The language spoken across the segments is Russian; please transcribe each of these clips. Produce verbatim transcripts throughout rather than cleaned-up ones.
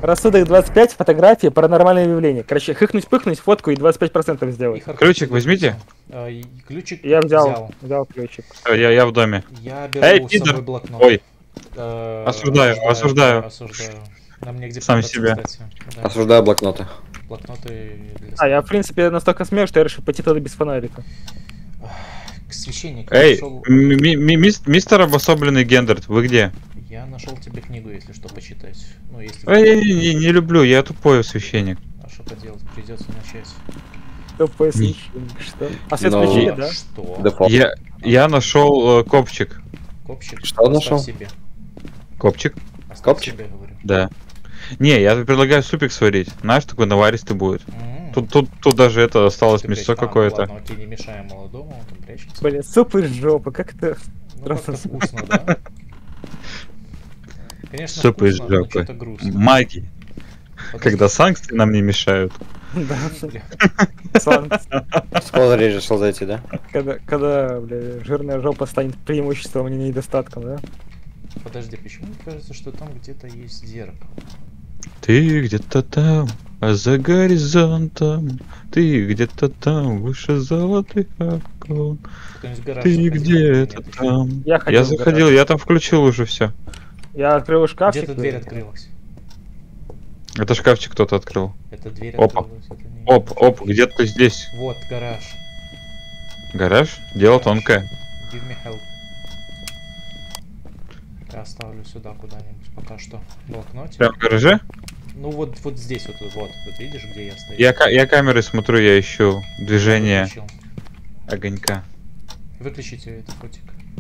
Рассудок двадцать пять, фотографии, паранормальное явление. Короче, хыкнуть-пыхнуть, фотку и двадцать пять процентов сделать. Ключик возьмите. А, и ключик Я взял, взял. взял ключик. Я, я в доме. Я беру Эй, с пидор! собой блокнот. Ой, Э, осуждаю, осуждаю. осуждаю. На мне где Сам прятаться, себя. кстати. Да. Осуждаю блокноты. Блокноты для А, я в принципе настолько смею, что я решил пойти туда без фонарика. К священнику Эй, нашел... ми- ми- ми- мис- мистер обособленный гендер, вы где? Я нашел тебе книгу, если что, почитать. Ну, если... Эй, я не, не- не люблю, я тупой священник. А что поделать? Придется начать. Тупой священник, что? А свет Но- включили, да? Что? Дефолт. Я, я нашел э, копчик. Копчик? Что Оставь нашел? себе. Копчик? Оставь Копчик? себе, говорю. Да. Не, я предлагаю супик сварить. Знаешь, такой наваристый будет. М. Тут, тут, тут даже это осталось Ты мясо прячь- а, ну какое-то. ладно, окей, не мешаем молодому, он там прячется. Блин, суп из жопы, как это... Ну, просто как-то вкусно, да? Конечно, Суп из вкусно, но жопы. что-то грустно. Маги. Подожди, Когда санкции нам не мешают. Да, бля. Славно. Скоро решил зайти, да? Когда, когда, бля, жирная жопа станет преимуществом, а не недостатком, да? Подожди, почему мне кажется, что там где-то есть зеркало? Ты где-то там, а за горизонтом. Ты где-то там, выше золотых окон. Кто-нибудь в гараж Ты заходил? где-то Нет, еще. там. Я ходил Я в заходил, гараж. я там включил уже все. Я открыл шкафчик. Где-то дверь открылась. Это шкафчик кто-то открыл. Это дверь Опа. открылась. Это не... Оп, оп, где-то здесь. Вот, гараж. Гараж? Дело Гараж. тонкое. Give me help. Я оставлю сюда куда-нибудь пока что. Блокнотик. Прям в гараже? Ну вот, вот здесь вот, вот, вот видишь, где я стою? Я, ка- я камеры смотрю, я ищу движение Выключил. огонька. Выключите этот фотик.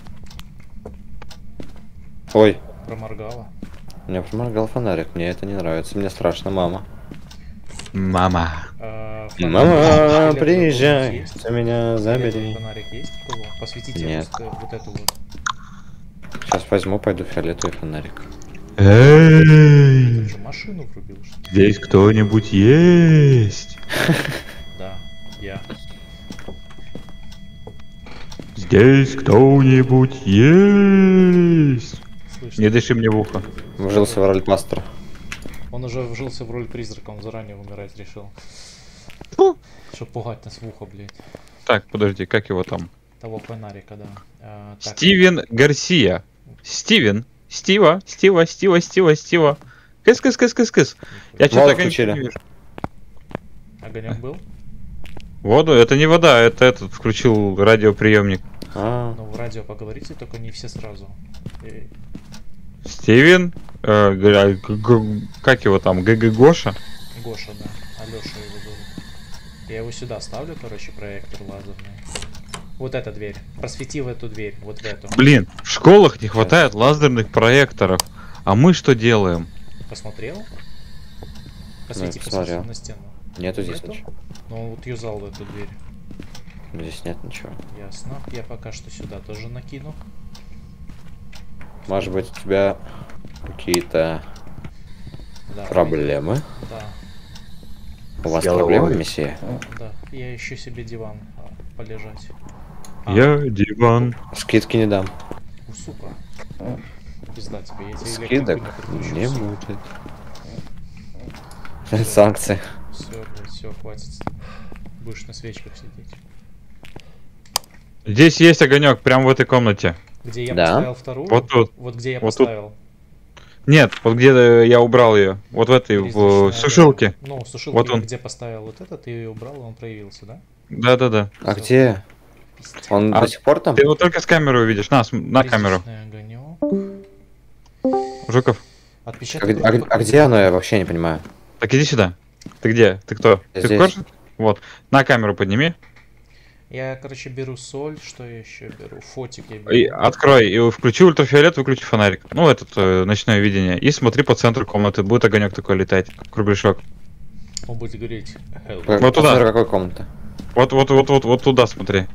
Ой, Проморгала. у меня проморгал фонарик, мне это не нравится, мне страшно, мама. Мама. А, фонарик Мама, фиолетовый приезжай, есть? ты меня Фиолетовый забери. фонарик есть у кого? Посветите Нет. просто вот эту вот. Сейчас возьму, пойду фиолетовый фонарик. Ты Эй, что, машину врубил, что ли? здесь кто-нибудь есть? Да, я. Здесь кто-нибудь есть? Слышно. Не дыши мне в ухо. Вжился в роль пастора. Он уже вжился в роль призрака, он заранее умирать решил. Фу. Чтоб пугать нас в ухо, блядь. Так, подожди, как его там? Того фонарика, да. А, так, Стивен Гарсия. Стивен. Стива, Стива, Стива, Стива, Стива. Кыс, кыс, кыс, кыс, кыс. Я Воду что-то включили. не вижу. огонек был? Воду? Это не вода, это этот включил радиоприемник. А, Ну, в радио поговорите, только не все сразу. И- Стивен, э, г- г- г- как его там, ГГ Гоша? Гоша, да. Алёша его зовут. Я его сюда ставлю, короче, проектор лазерный. Вот эта дверь. Просвети в эту дверь, вот в эту. Блин, в школах не хватает лазерных проекторов. А мы что делаем? Посмотрел? Посвети, посвети посмотрел. на стену. нету здесь Нету? ничего. Ну, вот юзал в эту дверь. Здесь нет ничего. Ясно. Я пока что сюда тоже накину. Может быть, у тебя какие-то Да. проблемы? Да, У вас Сделай проблемы, ловик. месье? да. Я ищу себе диван а, полежать. А, Я диван. Скидки не дам. у, сука. Пизда тебе, я тебе Скидок электрику не не подключу. будет. Санкции. Все, блядь, все, хватит. Будешь на свечках сидеть. Здесь есть огонек, прямо в этой комнате. Где я Да. поставил вторую? Вот тут. Вот где я Вот тут. поставил. Нет, вот где э, я убрал ее. Вот в этой, в Призрачная, э, сушилке. да. Ну, сушилки, Вот он. где поставил вот этот, ты ее убрал, и он проявился, да? Да-да-да. А Всё. где? Он А до сих пор там? Ты его только с камеры увидишь. На, см- на камеру. Призрачный огонек. Жуков. А, Отпечаток г- а г- рук а где оно? Я вообще не понимаю. Так иди сюда. Ты где? Ты кто? Я Ты здесь. в курсе? Вот. На камеру подними. Я, короче, беру соль, что я еще беру? Фотик я беру. И открой. И включи ультрафиолет, выключи фонарик. Ну, этот э, ночное видение. И смотри по центру комнаты. Будет огонек такой летать. Кругляшок. Он будет гореть. Help. Как- Вот туда. посмотри, какой комната? Вот, вот, вот, вот, вот туда смотри.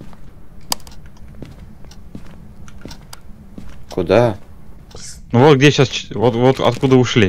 Куда? Ну вот где сейчас. Вот, вот откуда ушли.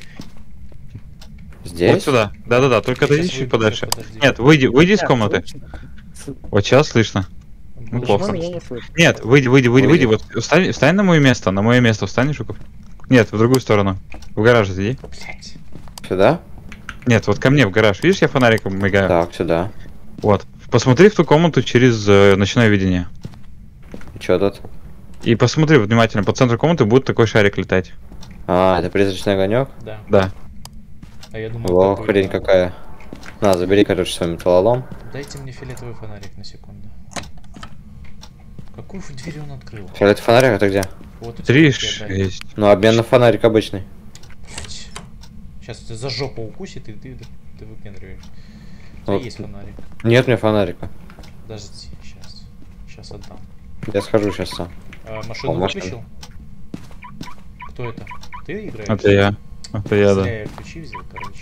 Здесь? Вот сюда. Да-да-да. Только Я отойди щас чуть выйду, подальше. подожди. Нет, выйди, выйди из Нет, комнаты. слышно? С- Вот сейчас слышно. Было плохо. Почему слышно. меня не слышно? Нет, выйди, выйди, выйди, выйди. Выйди. Вот встань, встань на мое место. На мое место встань, Жуков. Нет, в другую сторону. В гараж иди. Блять. Сюда? Нет, вот ко мне в гараж. Видишь, я фонариком мигаю? Так, сюда. Вот. Посмотри в ту комнату через э, ночное видение. И чё тут? И посмотри внимательно, по центру комнаты будет такой шарик летать. А, это призрачный огонек? Да. Да. А я думал, Во, такой, хрень да. какая. На, забери, короче, свой металлолом. Дайте мне фиолетовый фонарик на секунду. Какую дверь он открыл? Фиолетовый фонарик, это где? Вот у тебя Три, руки отдали. шесть. Ну, обмен на фонарик обычный. Сейчас тебя за жопу укусит, и ты, ты выпендриваешь. У тебя Вот. есть фонарик. Нет мне фонарика. Подожди, сейчас. Сейчас отдам. Я схожу сейчас сам. А, машину О, машина. выключил? Кто это? Ты играешь? Это я. Это я, да. Зря я ключи взял, короче.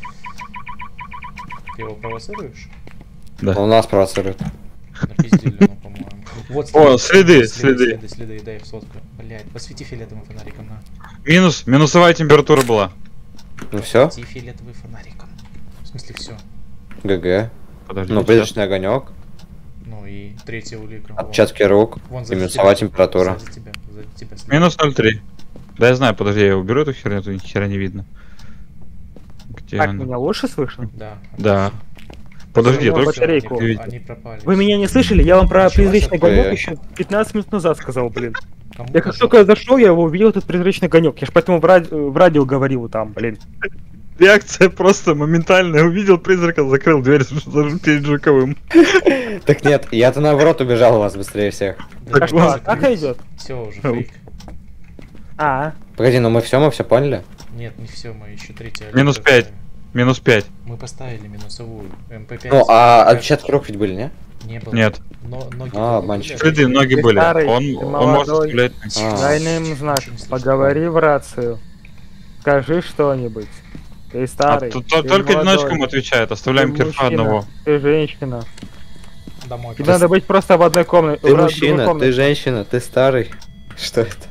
Ты его провоцируешь? Да. Он нас провоцирует. Напиздили, ну, по-моему. Вот О, следы, следы, следы. следы, следы, дай их сотку. Блять, посвети фиолетовым фонариком на. Минус, минусовая температура была. Ну все, Посвети фиолетовым фонариком. В смысле все. ГГ. Подожди. Ну, сейчас. призрачный огонек, Ну и третья улика. Вон. отпечатки рук Вон и сзади минусовая тебя. температура. Сзади тебя, сзади тебя. Минус ноль три. Да я знаю, подожди, я уберу эту херню, тут ни хера не видно. Где Так, она? меня лучше слышно? Да. Да. Подожди, я Ну, только... Всё, батарейку. они, Видел. они пропали. Вы меня не слышали? Я вам про Ничего призрачный себе. огонек Ой. еще пятнадцать минут назад сказал, блин. Кому Я как нажал? только зашел, я его увидел, этот призрачный огонек. Я ж поэтому в, ради- в радио говорил там, блин. Реакция просто моментальная. Увидел призрака, закрыл дверь перед Жуковым. Так нет, я-то наоборот убежал у вас быстрее всех. Да, А что, закрыть. атака идет? Все уже, фейк. А, Погоди, ну мы все, мы все поняли? Нет, не все, мы еще третья. Минус аллея пять. поставили. Минус пять. Мы поставили минусовую. эм пэ пять. Ну, а эм пэ пять отпечатки рук ведь были, не? Не было. Нет. Но ноги А, были. обманщик. Следы, ноги Ты были. старый, Он, ты он может молодой. стрелять. А. дай им знак. Ничего не слышно. Поговори в рацию. Скажи что-нибудь. Ты А, старый. то- то- ты только молодой, одиночкам отвечает, оставляем ты кирфа мужчина, одного. Ты женщина. Домой. Тебе надо быть просто в одной комнате. Ты мужчина, ты женщина, ты старый. Что это?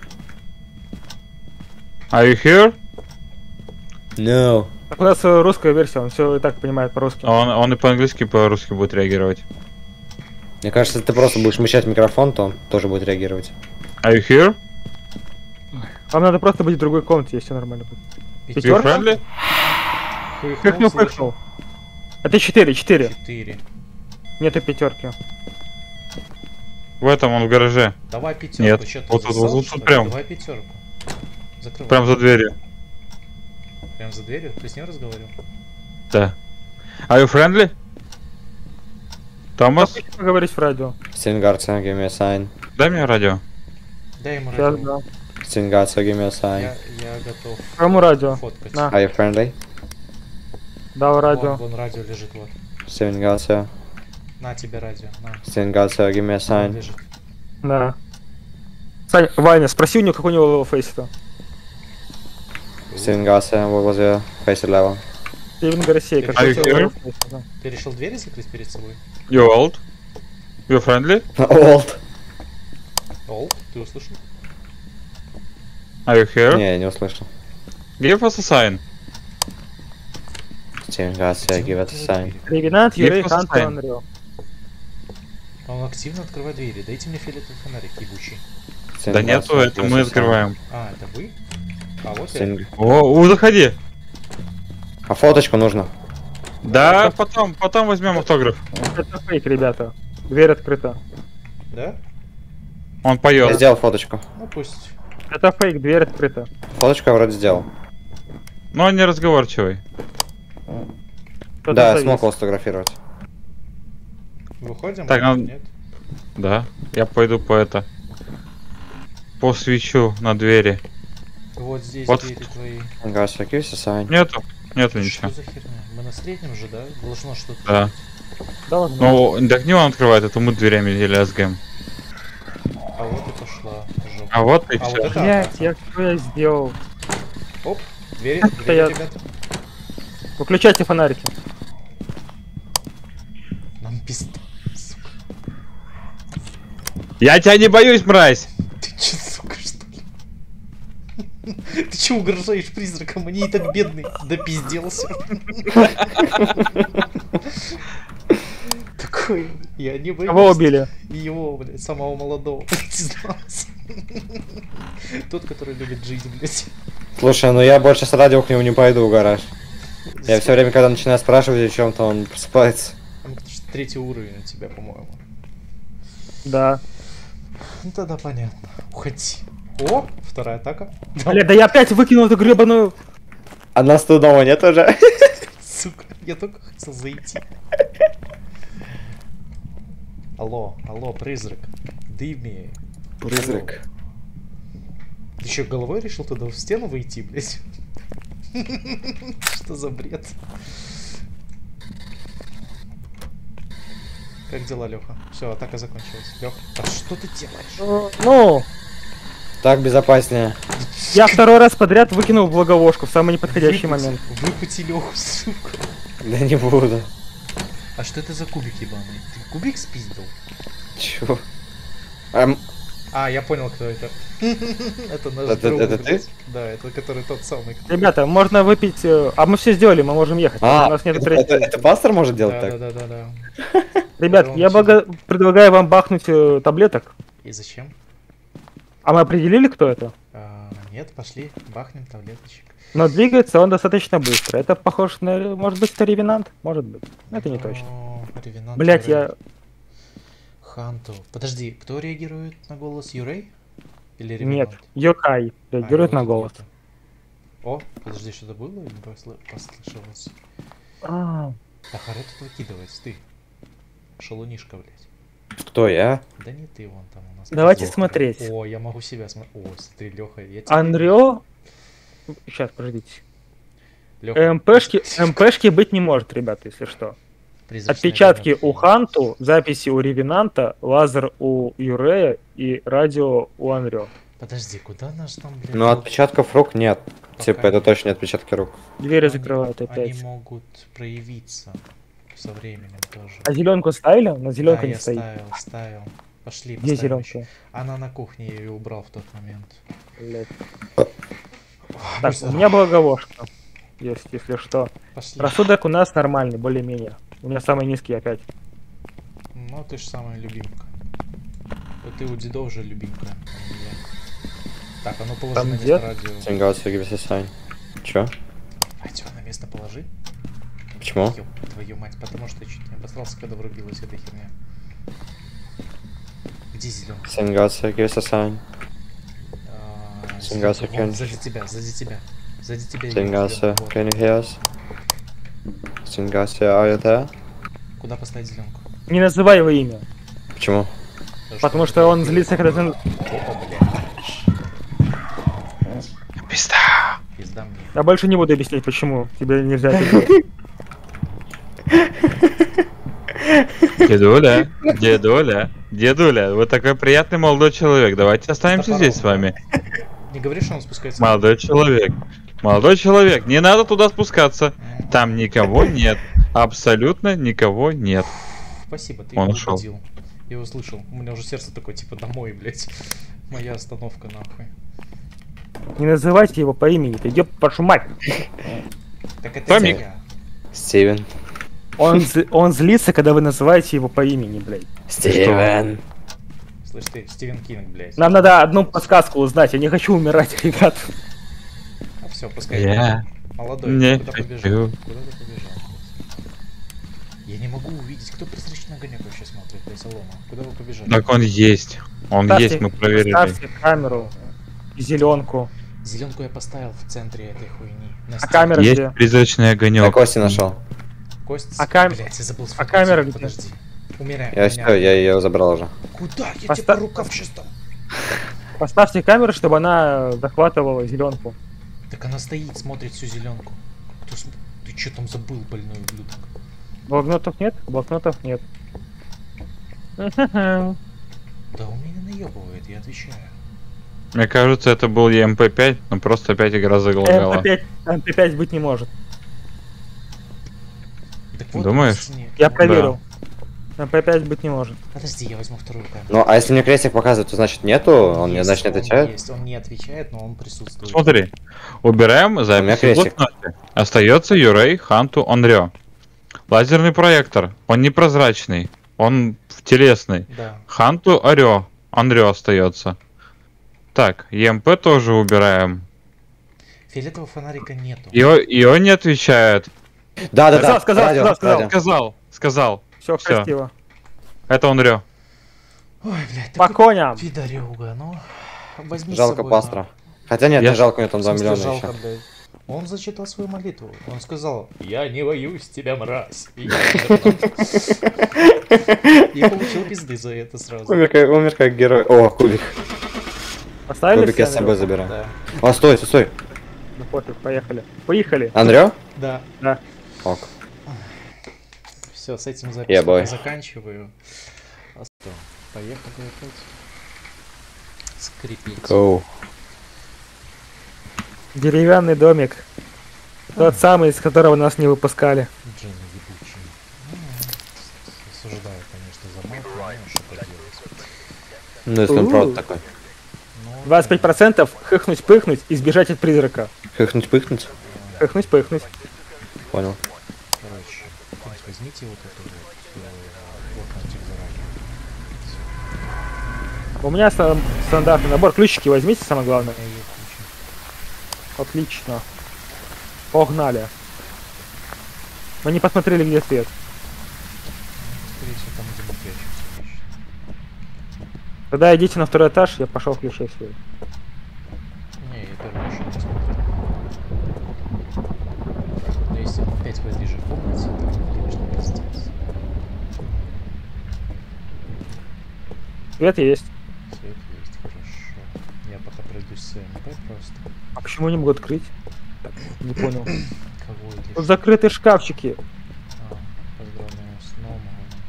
Are you here? No. У нас э, русская версия, он все и так понимает по-русски. Он, он и по-английски, и по-русски будет реагировать. Мне кажется, если ты просто будешь мычать в микрофон, то он тоже будет реагировать. Are you here? Вам надо просто быть в другой комнате, если нормально будет. You Пятерка? friendly? Пыхнул, пыхнул. Это четыре, четыре. Четыре. Нету пятерки. В этом он в гараже. Давай пятерку. Нет, Чё, ты вот тут, засал, вот что тут ли? прям. Давай пятерку. Закрывай. Прям за дверью. Прям за дверью? Ты с ним разговаривал? Да. Are you friendly? Томас, Попробуйте поговорить в радио. Стингарца, give me a sign. дай мне радио. Дай ему Сейчас, радио. да. Стингарца, give me a sign. Я, я готов Кому радио? фоткать. На. Are you friendly? Дал Вон, радио. вон радио лежит, вот. Стингарца, На тебе радио, на. Стингарца, give me a Вот sign. лежит. Да. Саня, Ваня, спроси у него, какой у него фейс-то. Стингарца, what was your face level? Стивен Гарсей, Are какой you у него here? фейс, да. Ты решил двери закрыть перед собой? You old? You friendly? Old. Ол, ты услышал? Are you here? Не, я не услышал. Give us a sign. Стингарца, give us a sign. Регинат, Give Юрей, us a Хантер, sign. Андрю. Он активно открывает двери. Дайте мне фиолетовый фонарик, ебучий. Да нету, это мы открываем. А, это вы? А вот я. Стинг- О, о, заходи. А фоточку нужно. Да, потом, потом возьмем автограф. Это фейк, ребята. Дверь открыта. Да? Он Я поет. сделал фоточку. Ну пусть. Это фейк, дверь открыта. Фоточку я вроде сделал. Но он не разговорчивый. Кто-то Да, я завис. смог его сфотографировать. Выходим? Так, он- Нет? Да, я пойду по это. По свечу на двери. Вот здесь Вот. двери твои. Стингарца, give us a sign. Нету, нету Что ничего. за херня? Мы на среднем же, да? Должно что-то. Да. Должно. Ну, так не он открывает, это мы дверями или СГМ. А вот и пошла. жопа. А вот и А все. вот это- Блять, я что я сделал? Оп, двери, Это двери, я- ребята. Выключайте фонарики. Нам пизда, сука. Я тебя не боюсь, мразь! Ты че, сука, что ли? Ты че угрожаешь призракам? Они и так бедные. Да пизделся. Такой, я не боюсь. Кого убили? И его, блядь, самого молодого. Признался. Тот, который любит жить, блядь. Слушай, ну я больше с радио к нему не пойду в гараж. Я все время, когда начинаю спрашивать о чем-то, он просыпается. Там третий уровень у тебя, по-моему. Да. Ну тогда понятно. Уходи. О, вторая атака. Бля, да я опять выкинул эту гребаную... А нас тут дома нет уже? Сука, я только хотел зайти. Алло, алло, призрак. Дыми. Призрак. Ты еще головой решил туда в стену выйти, блядь? Что за бред? Как дела, Леха? Все, атака закончилась. Леха, а что ты делаешь? Ну, Так безопаснее. я второй раз подряд выкинул благовошку в самый неподходящий Выпути- момент. Выпути Леху, сука. Да не буду. А что это за кубик ебаный? Ты кубик спиздил? Чего? Эм, А, я понял, кто это. Это наш Это- друг, это ты? блядь. Да, это который тот самый. который- Ребята, можно выпить... э, А мы все сделали, мы можем ехать. А, У нас нет это, третьего. это- это пастор может делать Да, так? да, да, да, да. Ребят, он я всё благо- предлагаю вам бахнуть э, таблеток. И зачем? А мы определили, кто это? А, нет, пошли, бахнем таблеточек. Но двигается он достаточно быстро. Это похож на... Может быть, это ревенант? Может быть. Это не точно. О, Ревенант Блять, Юрей. я... Ханту. Подожди, кто реагирует на голос? Юрей? Или Нет, Ревенант? Йокай А, реагирует его на тут голос. нету. О, подожди, что-то было? Или посл- послышалось? А, Да харе тут выкидывается, ты. Шалунишка, блядь. Кто я? Да не ты вон там у нас. Давайте Лёха. смотреть. О, я могу себя смотреть. О, смотри, Леха, я тебя... Андрё... Сейчас, подождите. Лёха, МПшки, МПшки быть не может, ребята, если что. призрачный Отпечатки огонёк. у Ханту, записи у Ревенанта, лазер у Юрея и радио у Анрё. Подожди, куда наш там, блядь? Ну, вот- отпечатков рук нет. Пока Типа, это нет. точно не отпечатки рук. Двери Они- закрывают Они опять. могут проявиться со временем тоже. А зеленку ставили? На зеленка Да, не я стоит. ставил, ставил. Пошли, Где поставим ещё. зеленка? Она на кухне, я ее убрал в тот момент. Блядь. Ох, Так, будь у меня благовошка. Есть, если что. Пошли. Рассудок у нас нормальный, более-менее. У меня самый низкий опять. Ну, ты же самая любимка. Да ты у дедов же любимка, а не я. Так, а ну положи Там на место дед? радио. Сингался, give us a sign. Чё? А тебя на место положи. Почему? Ёб твою мать, потому что я чуть не обосрался, когда врубилась эта херня. Где зеленка? Сингался, give us a sign. А, Сингаса, зелёнка, вон, Кен. Сзади тебя, сзади тебя. Сзади тебя. её Сингался, зелёнка, вот. can you hear us? Сингался, are you there? Куда поставить зеленку? Не называй его имя. Почему? Потому что он злится, когда ты... Опа, блядь. Пизда. Пизда мне. Я больше не буду объяснять, почему тебе нельзя это делать. Дедуля, дедуля, дедуля, вы такой приятный молодой человек. Давайте останемся Топором. здесь с вами. Не говори, что он спускается. Молодой человек. Молодой человек, не надо туда спускаться. Там никого нет. Абсолютно никого нет. Спасибо, ты Он его ушёл. убедил. Я его слышал. У меня уже сердце такое, типа, домой, блядь. Моя остановка, нахуй. Не называйте его по имени, ты ёб вашу мать. Так это Томик. я. Стивен. Он, з- он злится, когда вы называете его по имени, блядь. Стивен. Слышь ты, Стивен Кинг, блядь. Нам надо одну подсказку узнать, я не хочу умирать, ребят. А все, пускай. Я Молодой, не куда хочу. побежал? Куда ты побежал? Я не могу увидеть, кто призрачный огонек вообще смотрит, блядь, Алома. Куда вы побежали? Так он есть. Он Ставьте- есть, мы проверили. Ставьте камеру и зеленку. Зеленку я поставил в центре этой хуйни. На А стене. камера Есть где? призрачный Я огонек. Кости нашел. Кость. А кам- Блядь, я забыл а сфоткать. камера где? Подожди. Умирай. Я все, я ее забрал уже. Куда? Я Поста- тебе по рукав сейчас дам. Поставьте камеру, чтобы она захватывала зеленку. Так она стоит, смотрит всю зеленку. Кто см... Ты что там забыл, больной ублюдок? Блокнотов нет? Блокнотов нет. Да он меня наебывает, я отвечаю. Мне кажется, это был Е М П пять, но просто опять игра заголгала. эм пэ пять, эм пэ пять быть не может. Так вот Думаешь? он в стене. Я проверил. эм пэ пять быть не может. Подожди, я возьму вторую камеру. Ну, а если мне крестик показывает, то значит нету? Он, мне Есть, значит, не он отвечает? есть, он не отвечает, но он присутствует. Смотри, убираем У меня запись в крестик. блокноте. Остается Юрей, Ханту, Онрё. Лазерный проектор. Он непрозрачный. Он телесный. Да. Ханту, Орё. Онрё остается. Так, Е М П тоже убираем. Фиолетового фонарика нету. И, он- и он не отвечает. Да, да, Сказал, да. сказал, радио, сказал, сказал. радио. Сказал, сказал. Все Всё. красиво. Это он рё. Ой, блядь, По такой коням. пидорюга, ну. Возьми с Жалко собой, пастора. нахуй. Хотя нет, Я не ж- жалко, у него там В два смысле, миллиона жалко, еще. блядь. Он зачитал свою молитву. Он сказал: я не боюсь тебя, мразь. И я умер. И получил пизды за это сразу. Умер как, умер как герой. О, кубик. Поставили Кубик я все, с собой Андрю? забираю. Да. О, стой, стой, стой. Ну пофиг, поехали. Поехали. Андрё? Да. Да. Ок. Все, с этим Yeah, запись boy. я заканчиваю. А что? Поехали опять. Скрипить. Go. Деревянный домик. Тот самый, из которого нас не выпускали. Дженни ебучий. Ну, осуждаю, конечно, за мат, но что поделать. Ну, если он У. правда такой. Ну, двадцать пять процентов хыхнуть-пыхнуть и сбежать от призрака. Хыхнуть-пыхнуть? Хыхнуть-пыхнуть. Понял. короче, вот возьмите вот эту вот э, блокнотик заранее. У меня стан- стандартный набор. Ключики возьмите, самое главное. Я её включу. Отлично. Погнали. Мы не посмотрели, где свет. Скорее всего, там где мы прячемся обычно. Тогда идите на второй этаж, я пошел включать свет. Не, я первый еще не смотрел. Но если он опять в этой же комнате, то, конечно, пиздец. Свет есть. Свет есть, хорошо. Я пока пройдусь с МП просто. А почему не могу открыть? Так, не понял. Кого или Тут что? закрытые шкафчики. А, поздравляю с новым.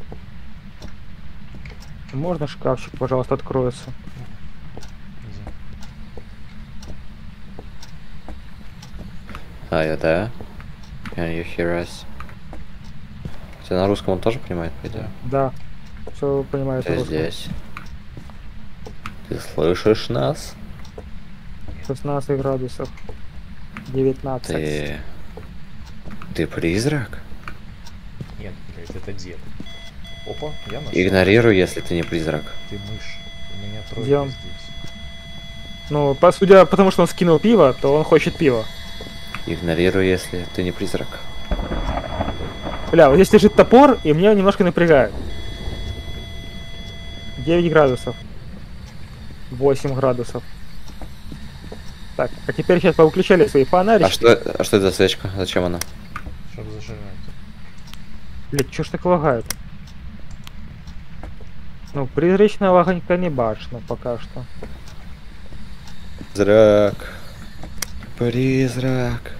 Можно шкафчик, пожалуйста, откроется? Иди. А, я да. Can you hear us? Хотя на русском он тоже понимает, по идее. Да. Все понимаю. Ты здесь. Ты слышишь нас? шестнадцать градусов. девятнадцать. Ты... Ты призрак? Нет, блядь, это дед. Опа, я нашел. Игнорируй, если ты не призрак. Ты мышь. У меня тройка Где он? здесь. Ну, по судя, потому что он скинул пиво, то он хочет пива. Игнорируй, если ты не призрак. Бля, вот здесь лежит топор, и меня немножко напрягает. девять градусов. восемь градусов. Так, а теперь сейчас повыключали свои фонарики. А что, а что это за свечка? Зачем она? Чтобы зажигать. Блять, чё ж так лагает? Ну, призрачного огонька не башно пока что. Призрак. Призрак.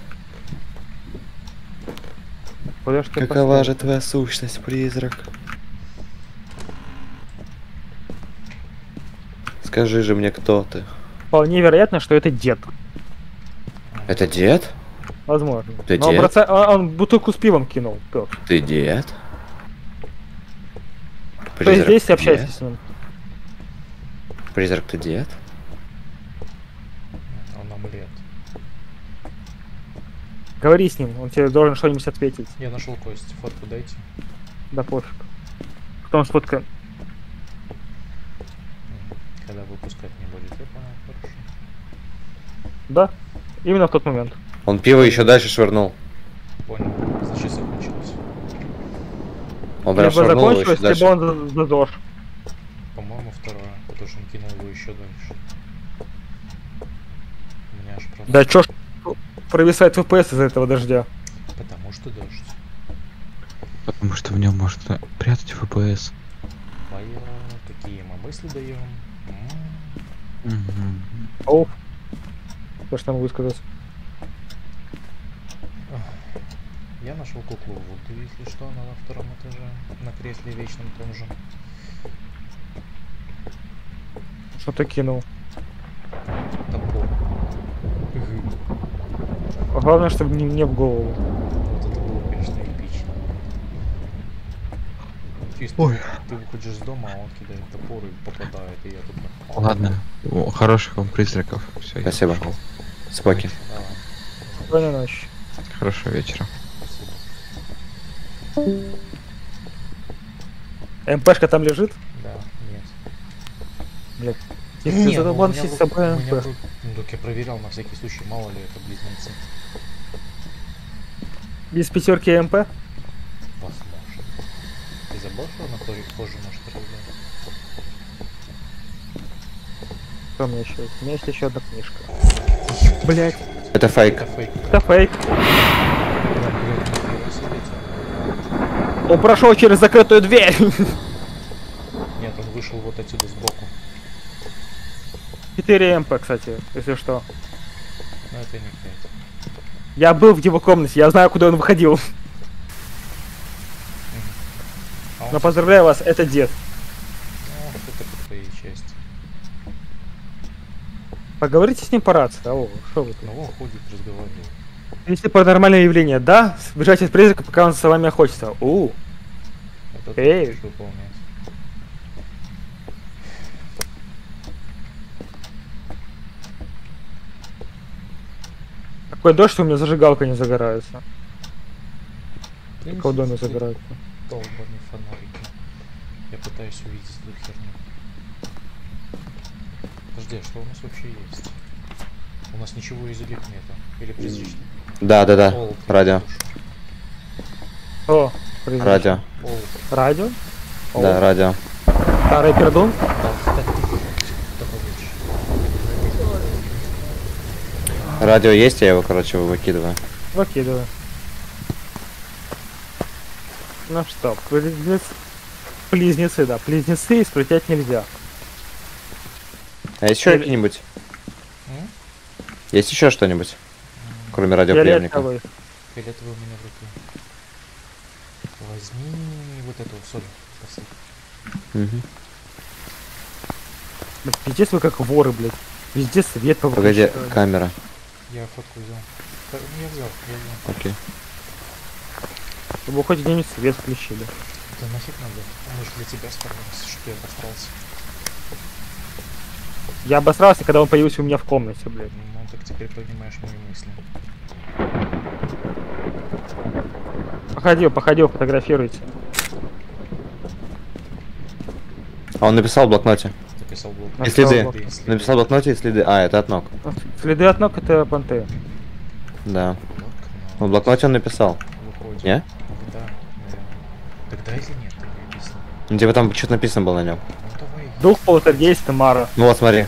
Куда ж ты Какова поставил? же твоя сущность, призрак? Скажи же мне, кто ты? Вполне вероятно, что это дед. Это дед? Возможно. Ты Но он, дед? броца- он- он бутылку с пивом кинул. пёс. Ты дед? То есть здесь ты общайся дед? с ним. Призрак, ты дед? Он омлет. Говори с ним, он тебе должен что-нибудь ответить. Я нашел кость. Фотку дайте. Да пофиг. Потом сфоткаем. М, Когда выпускать не будет, я понял, хорошо. Да, именно в тот момент. Он пиво еще дальше швырнул. Понял. Значит, закончилось. Он прям Либо швырнул его еще закончилось, дальше. либо он за- зажёг. По-моему, второе. Потому что он кинул его еще дальше. У меня аж просто... Да чё ж провисает эф пи эс из-за этого дождя. Потому что дождь. Потому что в нем можно прятать эф пи эс. Моя... Какие мы мысли даем? М, Мгм. Оу. То, что я могу сказать. Я нашел куклу Вуду, если что, она на втором этаже. На кресле вечном том же. Что ты кинул? Топор. Гы. А главное, чтобы не мне в голову. Вот это было, конечно, эпично. Чисто Ой. ты выходишь из дома, а он кидает топор и попадает, и я тут... Ладно. О, хороших вам призраков. Все, Спасибо. Споки. Давай, Спокойной ночи. Хорошего вечера. спасибо. МПшка там лежит? Да, нет. Блять. Если ты задолбал у меня носить в с ру- собой у меня в МП. ру- Так я проверял на всякий случай, мало ли это близнецы. Без пятерки МП? Возможно. Ты забыл, что она тоже позже может проявлять? Что у меня еще есть? У меня есть еще одна книжка. Блять, Это фейк. Это фейк. это фейк. Да, блядь, нихера себе. Он прошел через закрытую дверь. Нет, он вышел вот отсюда сбоку. четыре МП, кстати, если что. Но это не пять. Я был в его комнате, я знаю, куда он выходил. А он Но поздравляю вас, это дед. Ну, это по твоей части. Поговорите с ним по рации. Алло, что вы тут? Ну, он ходит, разговаривает. Если паранормальное явление, да, бежать от призрака, пока он за вами охотится. У, Это ты Эй. будешь выполнять. какой дождь, что у меня зажигалка не загорается. Да Только в доме несите загорается. долбаные фонарики. Я пытаюсь увидеть эту херню. Подожди, а что у нас вообще есть? У нас ничего из этих нету. Или призрачный? Да, да, да. Олд, я Радио. слышу. О, призрачный. Радио. Олд. Радио? Да, О, радио. Старый пердун? Да, да, да, получше. Радио есть, я его, короче, выкидываю. Выкидывай. Ну что, близнец... Близнецы, да. Близнецы исключать нельзя. А есть еще Фиоле- какие-нибудь? М? Есть еще что-нибудь? Кроме радиоприемника. Фиолетовый. Фиолетовый у меня в руке. Возьми вот эту соль. Спасибо. Мгм. Блядь, пиздец вы как воры, блядь. Везде свет Погоди, повыключали. камера. Я фотку взял. Да, ну, я взял, я взял. Окей. Чтобы хоть где-нибудь свет включили. Да нафиг надо. Мы же для тебя стараемся, чтобы я обосрался. Я обосрался, когда он появился у меня в комнате, блядь. Ну, так теперь понимаешь мои мысли. Походил, походил, фотографируйте. А он написал в блокноте. Записал блок. А И следы. что? Написал в блокноте и следы. А, это от ног. Следы от ног это понты. Да. Блокнот. В блокноте он написал. Выходит. Не? Да, наверное. Тогда или нет, так и объясни. Ну, типа там что-то написано было на нем. Ну давай. Дух полтергейста Мара. Ну вот, смотри.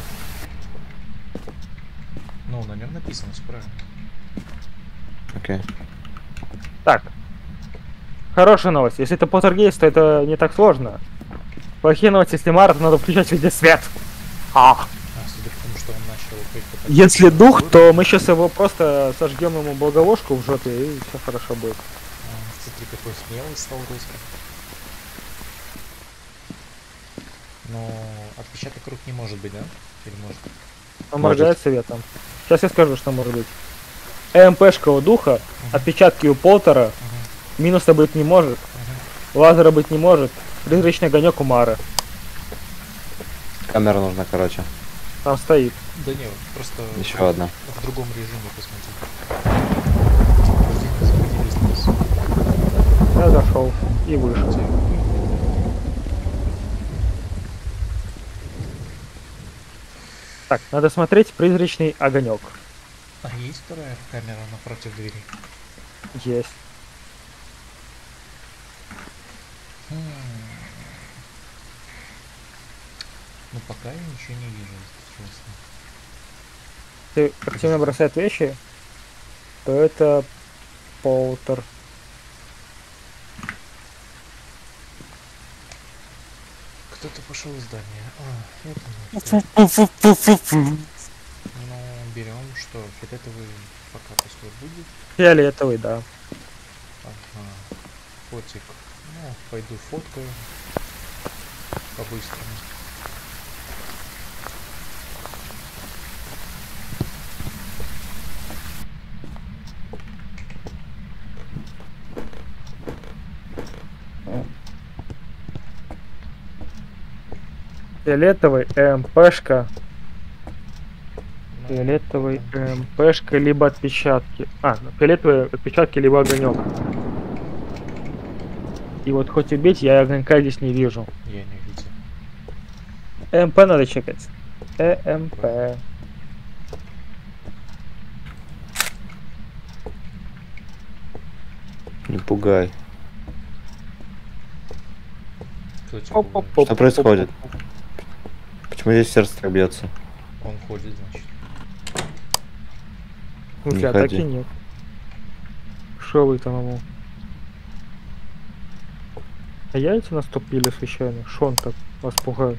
Ну, на нем написано, все правильно. Окей. Так. Хорошая новость. Если это полтергейст, то это не так сложно. Плохие новости, если Мара, то надо включать везде свет. А. А, судя по тому, что он начал хоть пытаться- Если дух, то мы сейчас его просто сожгем ему благовушку в жопе, и все хорошо будет. А, смотри, какой смелый стал русский. Но отпечаток рук не может быть, да? Или может? Он Может. моргает светом. Сейчас я скажу, что может быть. ЭМПшка у духа, отпечатки у полтора, Угу. минуса быть не может, Угу. лазера быть не может, призрачный огонек у Мары. Камера нужна, короче. Там стоит. Да не, просто Еще одна. в другом режиме посмотри. Заходи, бизнес. Я зашел и вышел. Так, надо смотреть призрачный огонек. А есть вторая камера напротив двери? Есть. Хм. Ну пока я ничего не вижу, если честно. Если активно бросает вещи, то это полтер. Кто-то пошел из здания. А, это не. Ну, берем что? Фиолетовый пока пустой будет. Фиолетовый, да. Ага. Фотик. Ну, пойду фоткаю. По-быстрому. Фиолетовый, ЭМПшка. Ну, Фиолетовый, там ЭМПшка, либо отпечатки. А, ну, фиолетовые отпечатки, либо огонек. И вот хоть убить, я огонька здесь не вижу. Я не видел. ЭМП надо чекать. ЭМП. Не пугай. Кто тебя пугает? Оп-оп-оп. Что происходит? Почему здесь сердце так бьется? Он ходит, значит. У Не тебя атаки ходи. нет. Шо вы там ему? А яйца наступили случайно? Шо он так вас пугает?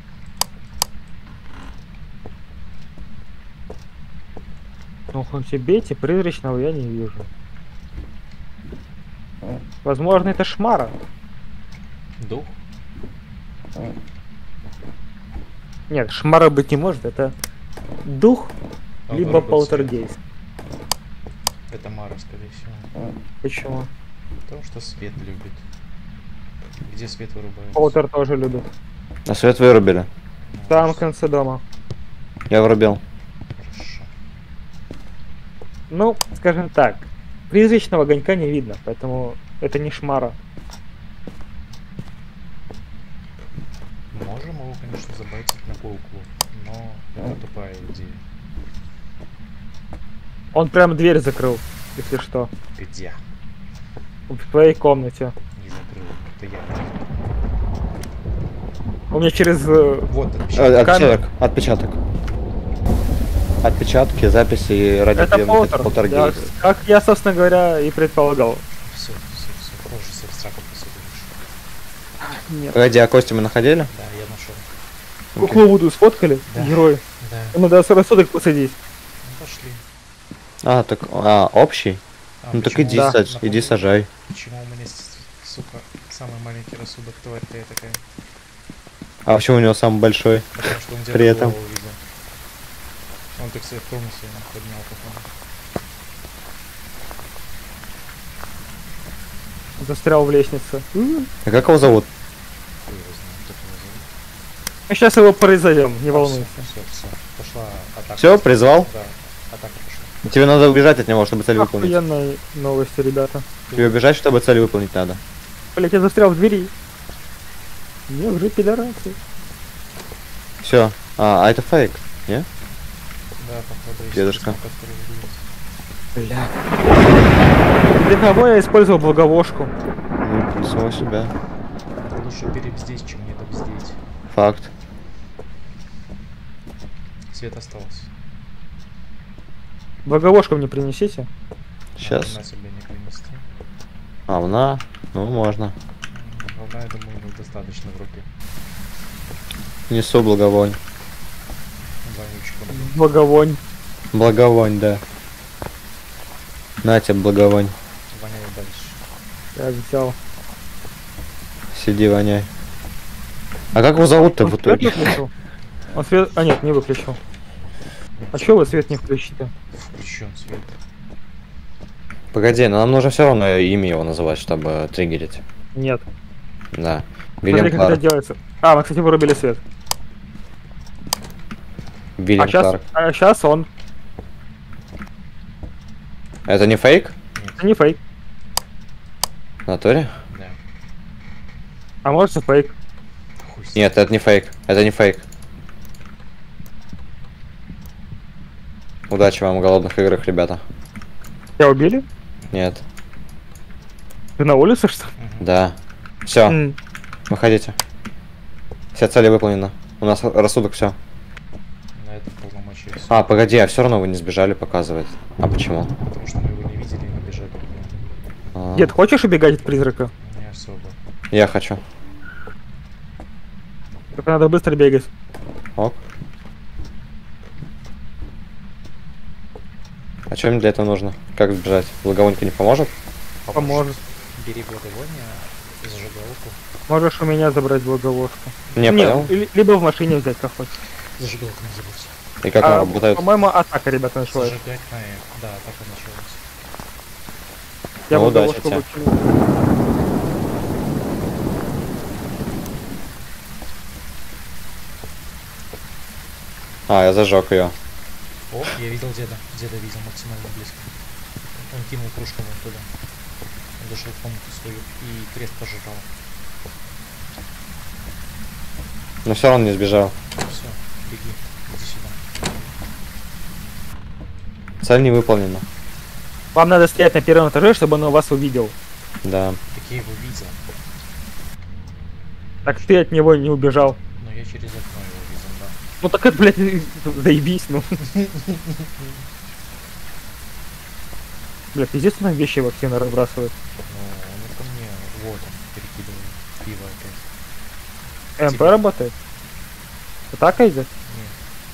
Ну хоть и бейте, призрачного я не вижу. Возможно, это шмара. Дух? Нет, шмара быть не может, это дух, Он либо вырубил полтергейст. Это Мара, скорее всего. Почему? Потому что свет любит. Где свет вырубается? Полтер тоже любит. А свет вырубили. Ну, В самом конце дома. Я врубил. Хорошо. Ну, скажем так, призрачного огонька не видно, поэтому это не шмара. Можем его, конечно, забайтить на полку, но это тупая идея. Он прям дверь закрыл, если что. Где? В твоей комнате. Не закрыл. Это я. У меня через... э, Вот Э, отпечаток. Отпечаток. Отпечаток. Отпечатки, записи и Это радиоприемник. полтер. Я- Полтергейст. как я, собственно говоря, и предполагал. Все, все, все. Позже с абстрактом посмотришь. Нет. Погоди, а кости мы находили? Да, я нашел. Куклу Вуду сфоткали? Да. Герой. Да. Ему надо рассудок посадить. Ну пошли. А, так, а, общий? А, Ну так почему- иди, Да. садь- иди Напомню, сажай. Почему у меня, с- сука, самый маленький рассудок, тварь ты такая? А почему у него самый большой? Потому что он где-то При этом. голову видел. Он, так сказать, тонус ему поднял, походу. Застрял в лестнице. М. А как его зовут? Хуй его знает, как его зовут. Мы сейчас его произойдем, не волнуйся. Все, все. Пошла атака. Все, призвал? Да, атака пошла. Тебе надо убежать от него, чтобы цель выполнить. Охуенные новости, ребята. Тебе убежать, чтобы цель выполнить надо. Блять, я застрял в двери. Не, уже пидорасы. Все. А, а это фейк, не? Да, походу, есть Дедушка. письмо, которое видел. Бля. Для того я использовал благовошку. Ну, для самого себя. Лучше перебздеть, чем не добздеть. Факт. Свет остался. Благовошку мне принесите. Сейчас. На себе не принести. А, на. Ну, можно. М, Волна, я думаю, ну, достаточно в руке. Несу благовонь. Вонючку. Благовонь. Благовонь, да. На тебе благовонь. Воняет дальше. Я взял. Сиди, воняй. А как его зовут-то Он в свет итоге? выключил? Он свет... А нет, не выключил. А чё вы свет не включите? Включен свет. Погоди, но нам нужно все равно имя его называть, чтобы триггерить. Нет. Да. Смотри, Вильям как это Кларк. делается. А, мы, кстати, вырубили свет. Вильям А сейчас, Кларк. а сейчас он. Это не фейк? Это не фейк. В натуре? Да. А может и фейк. Хуй с- Нет, это не фейк. Это не фейк. Удачи вам в голодных играх, ребята. Тебя убили? Нет. Ты на улице, что ли? Мгм. Да. Все, М. выходите. Все цели выполнены. У нас рассудок все. На это полномочия. всё. А, погоди, а все равно вы не сбежали, показывает. А почему? Потому что мы его не видели и не бежали. к нему. А, Дед, хочешь убегать от призрака? Не особо. Я хочу. Только надо быстро бегать. Ок. А что мне для этого нужно? Как сбежать? Благовонька не поможет? Поможет. Бери благовоние, зажигалку. Можешь у меня забрать благовошку. Не, понял. ли- либо в машине взять, как хочешь. Зажигалку не забудь. И как А, она работает? По-моему, атака, ребята, началась. Зажигать на F. Да, атака началась. Я Ну, удачи благовошку тебе. выкинул. А, я зажег ее. О, я видел деда. Деда видел максимально близко. Он кинул кружку вон туда. Он зашел в комнату свою и крест пожирал. Но все равно не сбежал. Все, беги, иди сюда. Цель не выполнена. Вам надо стоять на первом этаже, чтобы он вас увидел. Да. Так я его видел, Так ты от него не убежал. но я через окно его видел, да. Ну так это, блядь, заебись, ну. Бля, пиздец, нам вещи его активно разбрасывает. Ну, он ко мне, вот он, перекидывает пиво опять. МП работает? Атака идет? Нет.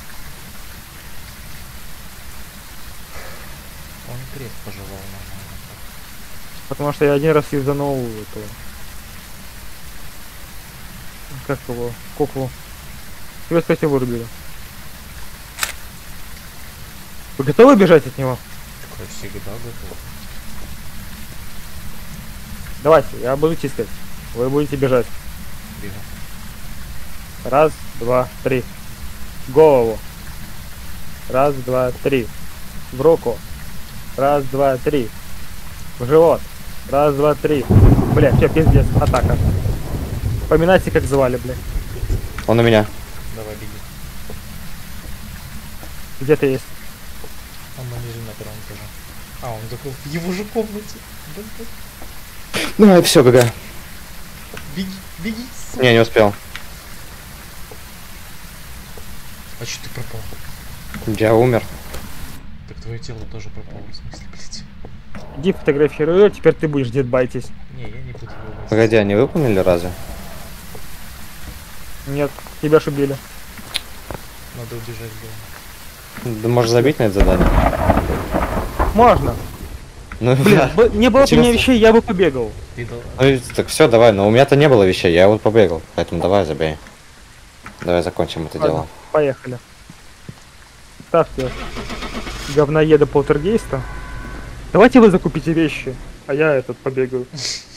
Он крест пожевал нормально. Потому что я один раз юзанул эту... Как его? Куклу. Тебя, кстати, вырубили. Вы готовы бежать от него? Так я всегда готов. Давайте, я буду тискать. Вы будете бежать. Бегу. Раз, два, три. В голову. Раз, два, три. В руку. Раз, два, три. В живот. Раз, два, три. Бля, все, пиздец, атака. Поминайте, как звали, бля. Он у меня. Давай, беги. Где ты есть? Он на ниже на первом этаже. А, он закрыл в его же комнате. Да-да. Ну, все, ГГ. Беги, беги, сука. Не, не успел. А что ты пропал? Я умер. Так твое тело тоже пропало, в смысле, блядь. Иди фотографируй его, теперь ты будешь дедбайтись. Не, я не буду его возить. Погоди, они выполнили разве? Нет, тебя ж убили. Надо убежать было. Да можешь забить на это задание. Можно. Ну, Блин, да. бы- не было бы у меня Интересно. вещей, я бы побегал. Ты дал... Ну, и так все, давай. Но у меня-то не было вещей, я вот побегал. Поэтому давай забей. Давай закончим это Ладно, дело. поехали. Ставьте говноеда полтергейста. Давайте вы закупите вещи, а я этот побегаю.